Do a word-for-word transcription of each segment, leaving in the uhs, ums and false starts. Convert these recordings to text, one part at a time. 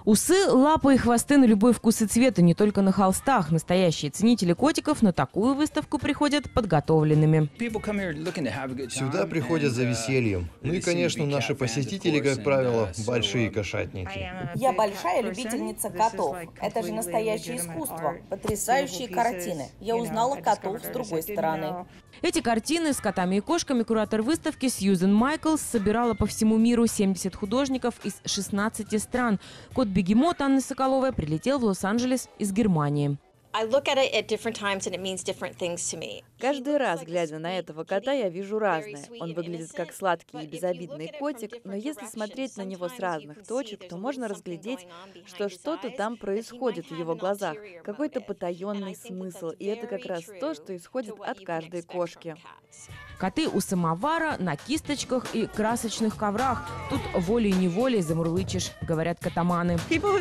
Усы, лапы и хвосты на любой вкус и цвет, и не только на холстах. Настоящие ценители котиков на такую выставку приходят подготовленными. Сюда приходят за весельем. Ну и, конечно, наши посетители, как правило, большие кошатники. Я большая любительница котов. Это же настоящее искусство. Потрясающие картины. Я узнала котов с другой стороны. Эти картины с котами и кошками куратор выставки Сьюзен Майклс собирала по всему миру семьдесят художников из шестнадцати стран. Кот-бегемот Анны Соколовой прилетел в Лос-Анджелес из Германии. Каждый раз, глядя на этого кота, я вижу разное. Он выглядит как сладкий и безобидный котик, но если смотреть на него с разных точек, то можно разглядеть, что что-то там происходит в его глазах, какой-то потаенный смысл, и это как раз то, что исходит от каждой кошки. Коты у самовара, на кисточках и красочных коврах. Тут волей-неволей замурлычешь, говорят котоманы.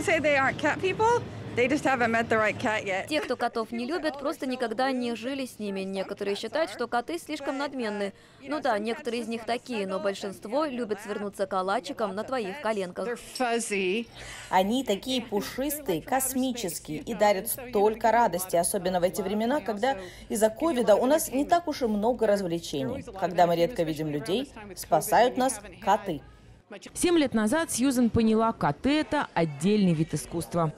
Те, кто котов не любят, просто никогда не жили с ними. Некоторые считают, что коты слишком надменны. Ну да, некоторые из них такие, но большинство любят свернуться калачиком на твоих коленках. Они такие пушистые, космические и дарят столько радости, особенно в эти времена, когда из-за ковида у нас не так уж и много развлечений. Когда мы редко видим людей, спасают нас коты. Семь лет назад Сьюзен поняла, коты – это отдельный вид искусства.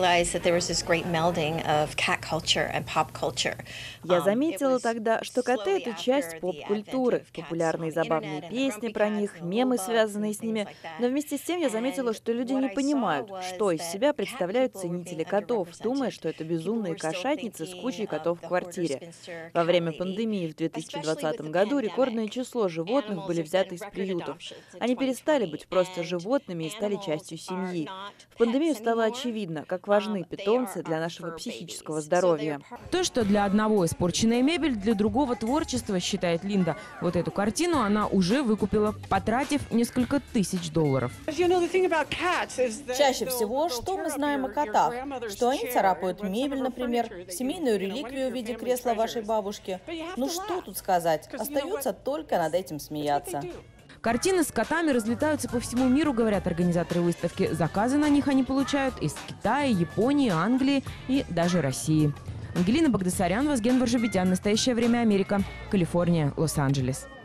Я заметила тогда, что коты – это часть поп-культуры, популярные забавные песни про них, мемы, связанные с ними. Но вместе с тем я заметила, что люди не понимают, что из себя представляют ценители котов, думая, что это безумные кошатницы с кучей котов в квартире. Во время пандемии в две тысячи двадцатом году рекордное число животных были взяты из приютов. Они перестали быть просто животными и стали частью семьи. В пандемию стало очевидно, как важны питомцы для нашего психического здоровья. То, что для одного испорченная мебель, для другого творчество, считает Линда. Вот эту картину она уже выкупила, потратив несколько тысяч долларов. Чаще всего, что мы знаем о котах? Что они царапают мебель, например, семейную реликвию в виде кресла вашей бабушки. Ну что тут сказать? Остается только над этим смеяться. Картины с котами разлетаются по всему миру, говорят организаторы выставки. Заказы на них они получают из Китая, Японии, Англии и даже России. Ангелина Багдасарян, Вазген Варжабедян. Настоящее время Америка. Калифорния, Лос-Анджелес.